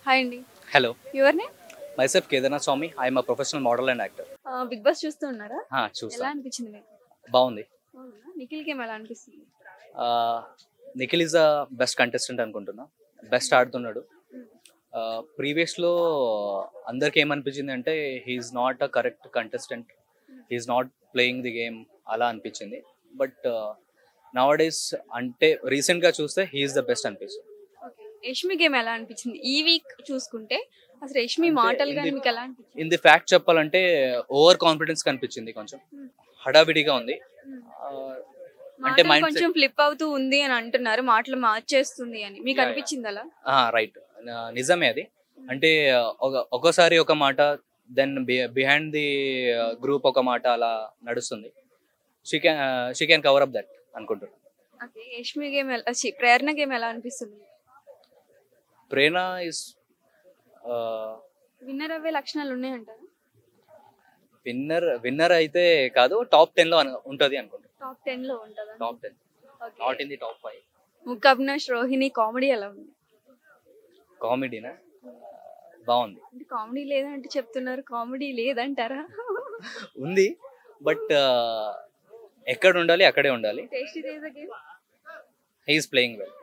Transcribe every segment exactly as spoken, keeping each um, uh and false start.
Hi అండి. Hello, your name? myself Kedarnath Swamy. I am a professional model and actor. Big Boss చూస్తూ ఉన్నారా? ఆ, ఎలా చూస్తాను. అనిపించింది మీకు? బాగుంది. అవునా? నిఖిల్ గేమ్ ఎలా అనిపిస్తుంది? Nikhil is the best contestant అనుకుంటున్నా. బెస్ట్ ఆడుతున్నాడు. ప్రీవియస్లో అందరికి ఏమనిపించింది అంటే he's not a correct contestant, he's not playing the game అలా అనిపించింది. బట్ నవ్ డేస్ అంటే రీసెంట్గా చూస్తే హీఈస్ ద బెస్ట్ అనిపిస్తుంది. యష్మి గేమ్ ఎలా అనిపించింది ఈ వీక్ చూసుకుంటే? అసలు యష్మి మాటలు కానీ మీకు ఎలా అనిపించింది? ఇన్ ది ఫ్యాక్ట్ చెప్పాలంటే ఓవర్ కాన్ఫిడెన్స్ కనిపించింది. కొంచెం హడావిడిగా ఉంది. అంటే మాటలు మైండ్ కొంచెం ఫ్లిప్ అవుతూ ఉంది అని అంటున్నారు, మాటలు మార్చేస్తుంది అని. మీకు అనిపించింది అలా? రైట్, నిజమే అది. అంటే ఒక- ఒక్కోసారి ఒక మాట, దెన్ బిహైండ్ ది గ్రూప్ ఒక మాట అలా నడుస్తుంది. She can she can cover up that అనుకుంటున్నాను. ఓకే, యష్మి గేమ్ ఎలా ఛీ, ప్రేరణ గేమ్ ఎలా అనిపిస్తుంది? ప్రేరణ ఇస్ విన్నర్ అవే లక్షణాలు ఉన్నాయంటారా? విన్నర్ విన్నర్ అయితే కాదు, టాప్ టెన్ లో అను- ఉంటది అనుకుంటున్నాను. టాప్ టెన్ లో ఉంటుందా? Top ten, not in the top five. ముక్క అవినాష్ రోహిణి కామెడీ ఎలా ఉంది? కామెడీనా? బాగుంది. అంటే కామెడీ లేదంటే చెప్తున్నారు, కామెడీ లేదంటారా? ఉంది, బట్ ఎక్కడ ఉండాలి అక్కడే ఉండాలి. Tasty Teja game he is playing well.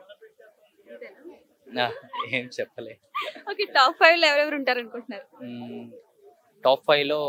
ఏం చెప్పలే. ఓకే, టాప్ ఫైవ్ లో ఎవరెవరు ఉంటారు అనుకుంటున్నారు? టాప్ ఫైవ్ లో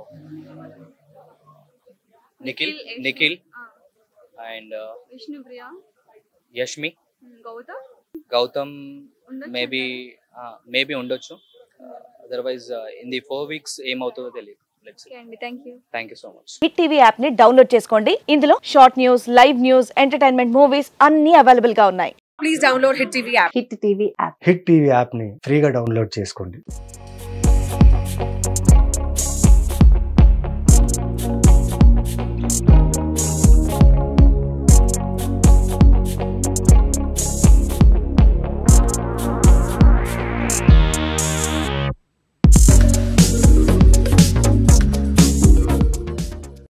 నిఖిల్ నిఖిల్ అండ్ విష్ణుప్రియ, యష్మి, గౌతమ్ గౌతమ్ ఉండొచ్చు మేబీ మేబీ ఉండొచ్చు. Otherwise in the four weeks ఏమవుతుందో తెలియదు. Let's see. ఓకే అండి, thank you. Thank you so much. Hit TV app ని డౌన్లోడ్ చేసుకోండి. ఇందులో short news, live news, entertainment movies అన్ని అవైలబుల్ గా ఉన్నాయి. Please download Hit T V app. Hit TV app hit TV యాప్ని ఫ్రీగా download చేసుకోండి.